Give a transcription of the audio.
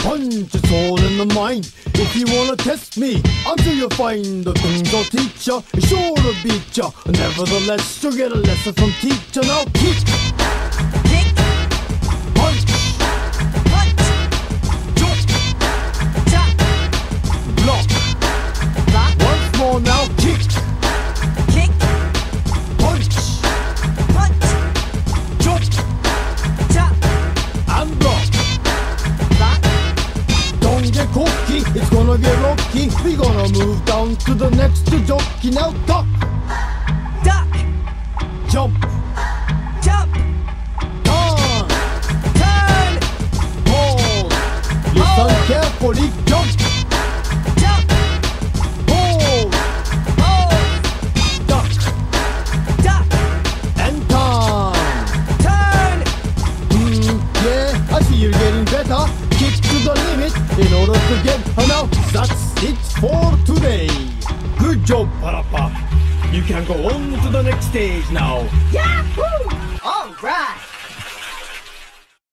Punch, it's all in the mind. If you wanna test me until you find the things I'll teach ya, it's sure to beat ya. Nevertheless, you'll get a lesson from teacher. Now kick, kick, punch, punch, chop, chop, block. block, Once more now, kick, kick, punch, punch, chop, chop, and block. block, Don't get cocky, it's gonna get rocky. We gonna move down to the next jockey. Now duck, duck, jump, jump, turn, turn, hold. Listen carefully, jump, jump, hold, hold, duck, duck, and turn. turn. Yeah, I see you're getting better. Kick to the limit in order to get her now. That's it for today. Good job, Parappa. You can go on to the next stage now. Yeah!